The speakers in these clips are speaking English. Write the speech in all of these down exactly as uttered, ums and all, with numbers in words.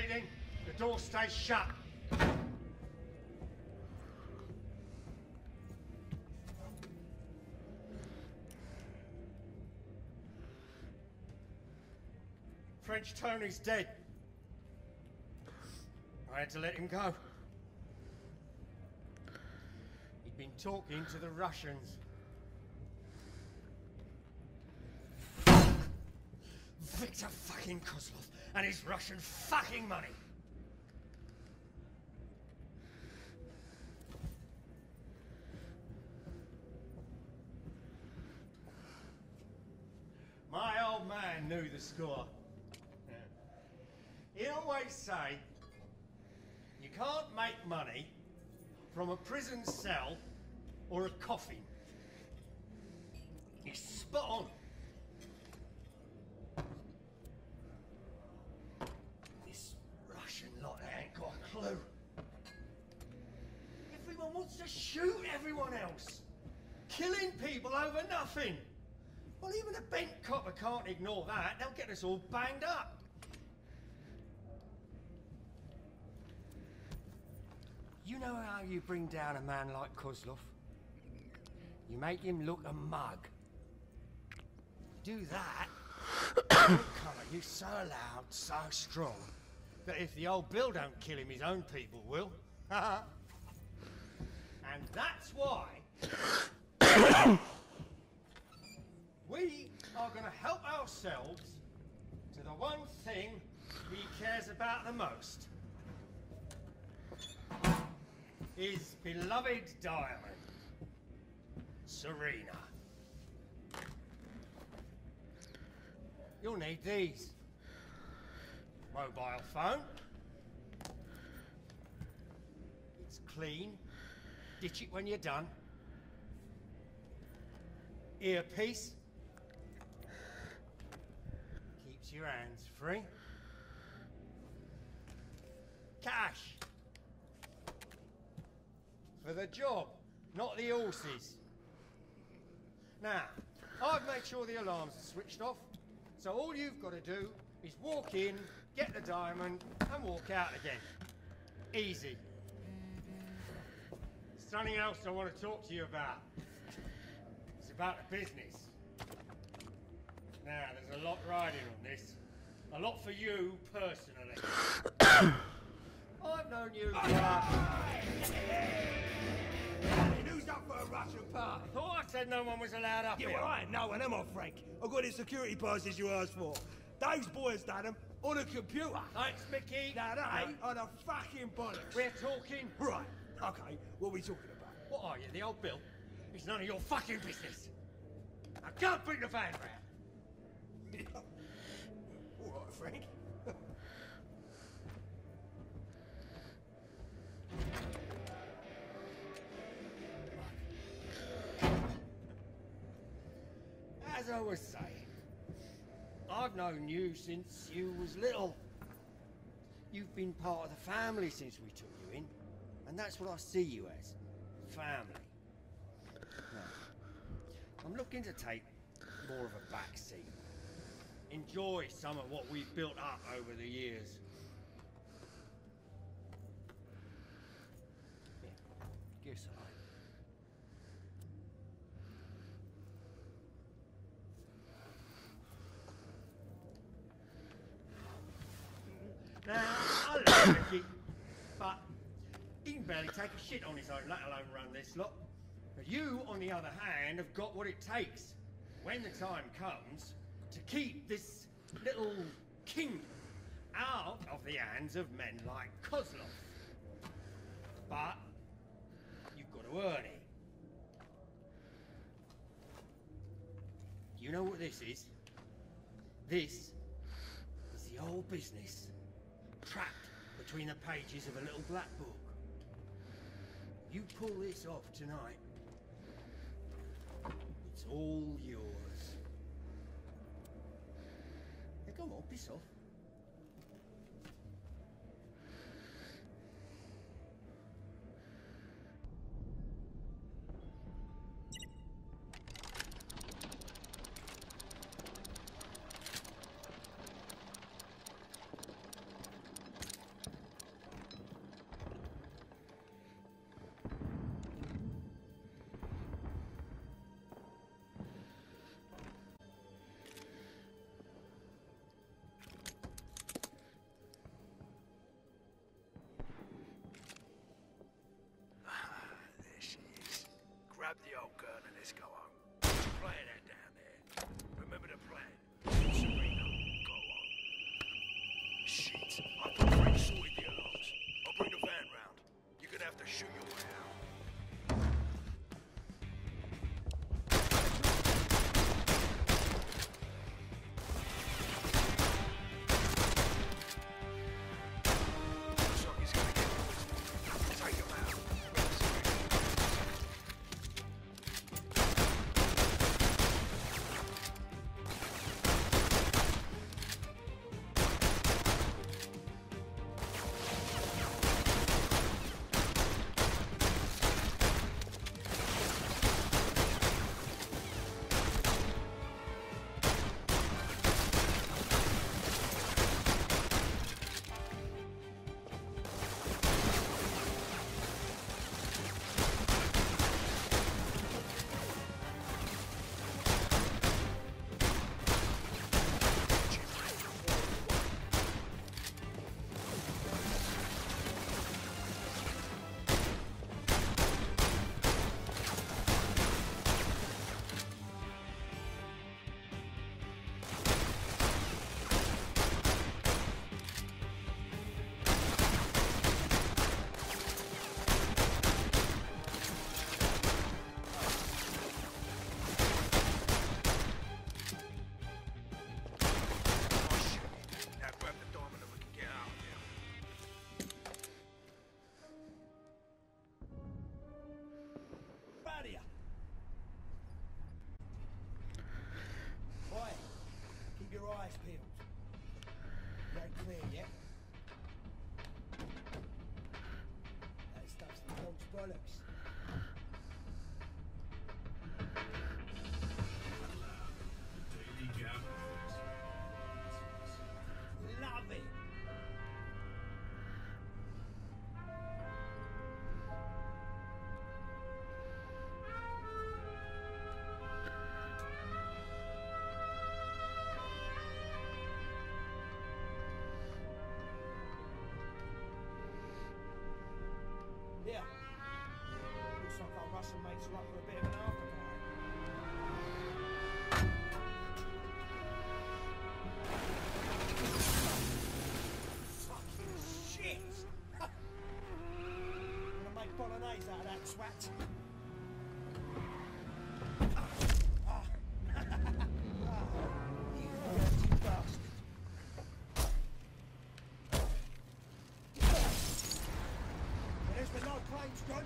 meeting, the door stays shut. French Tony's dead. I had to let him go. He'd been talking to the Russians. Victor fucking Kozlov and his Russian fucking money. My old man knew the score. He'd always say, you can't make money from a prison cell or a coffin. He's spot on. This Russian lot ain't got a clue. Everyone wants to shoot everyone else. Killing people over nothing. Well, even a bent copper can't ignore that. They'll get us all banged up. You know how you bring down a man like Kozlov? You make him look a mug. You do that, colour you so loud, so strong, that if the old Bill don't kill him, his own people will. And that's why we are going to help ourselves to the one thing he cares about the most. His beloved diamond, Serena. You'll need these. Mobile phone. It's clean. Ditch it when you're done. Earpiece. Keeps your hands free. Cash. For the job, not the horses. Now, I've made sure the alarms are switched off, so all you've got to do is walk in, get the diamond, and walk out again. Easy. There's something else I want to talk to you about. It's about the business. Now, there's a lot riding on this. A lot for you, personally. I've known you for... Who's up for a Russian party? I thought I said no one was allowed up Yeah, here. well, I ain't no one, am I, Frank? I've got the security passes you asked for. Those boys done them on a computer. Thanks, Mickey. Now, they ain't on a fucking bollocks. We're talking... Right, okay, what are we talking about? What are you, the old Bill? It's none of your fucking business. Now go and bring the van round. All right, Frank. As I was saying, I've known you since you was little. You've been part of the family since we took you in, and that's what I see you as, family. Now, I'm looking to take more of a back seat. Enjoy some of what we've built up over the years. Here, give us a light. Now, I love Ricky, but he can barely take a shit on his own, let alone run this lot. But you, on the other hand, have got what it takes, when the time comes, to keep this little kingdom out of the hands of men like Kozlov. But you've got to earn it. You know what this is? This is the old business. Trapped between the pages of a little black book. You pull this off tonight, it's all yours. Now come on, piss off. let's go home. What you playing at down there? Remember the plan. Serena, go home. Shit. I thought Frank sorted the alarms. I'll bring the van round. You're gonna have to shoot your way out. Eyes peeled. You ain't clear yet. That stuff's the dog's bollocks. Love it. Yeah. Looks like our Russian mates are up for a bit of an after Fucking shit! Gonna make bolognese out of that twat. Ah. Ah. You dirty bastard. There's been no claims, John.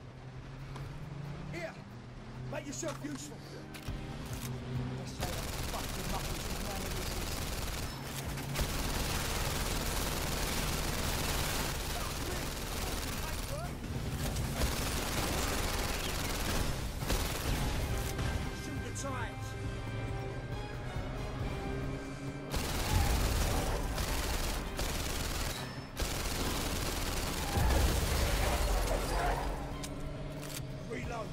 Here, make yourself useful. Let's say that fucking muckers in none of this is. Shoot the tires. Reload.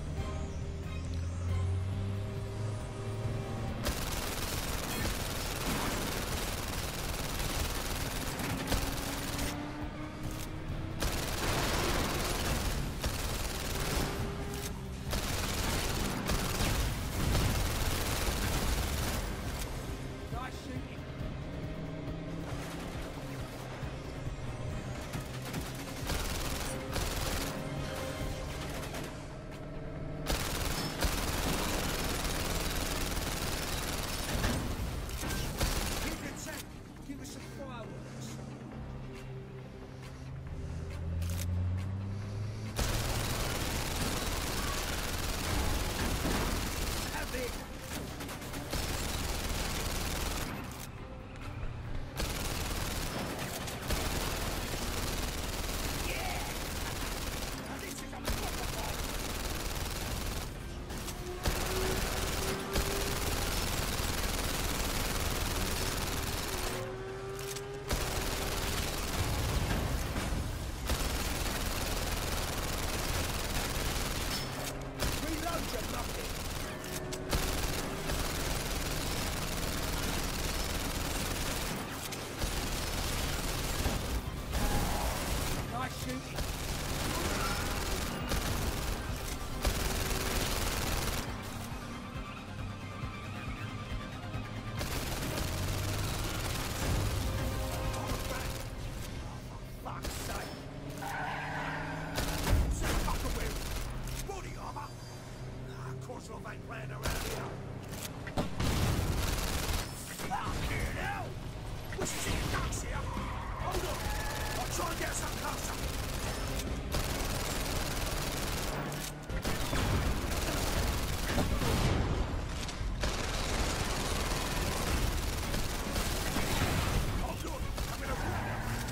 Nice shooting. Give us some fireworks. Have it. Yeah. Now this is a proper fight. Reload your nothing. stuff ain't playing around here. Fucking hell! What's seeing ducks here? Hold on. I'll try and get some closer. Oh, good. I'm in a room.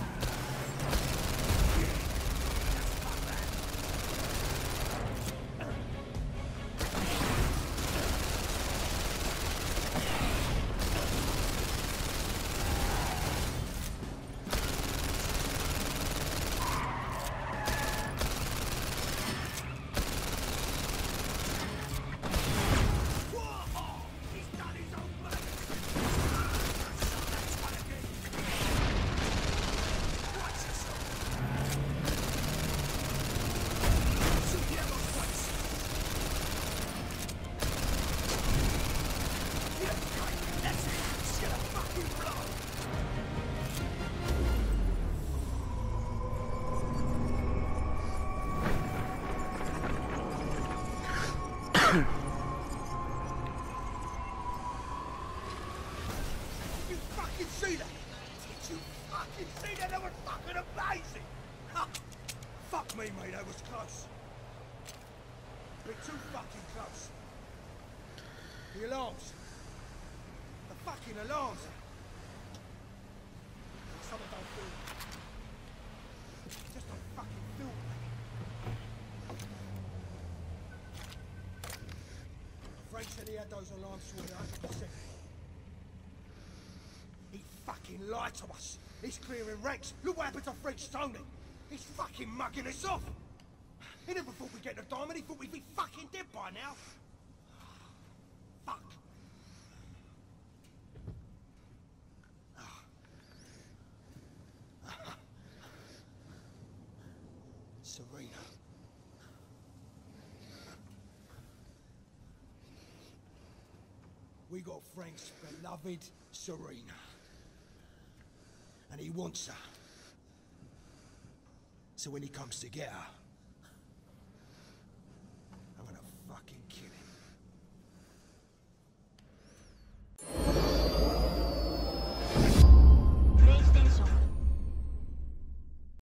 You fucking see that? Did you fucking see that? That was fucking amazing! Ha! Fuck me, mate, that was close. We're too fucking close. The alarms. The fucking alarms. Something don't feel. Just don't fucking feel. Frank said he had those alarms sorted one hundred percent. He fucking lied to us. He's clearing ranks. Look what happened to French Tony. He's fucking mugging us off. He never thought we'd get the diamond. He thought we'd be fucking dead by now. Fuck. Serena. We got Frank's beloved Serena. And he wants her. So when he comes to get her,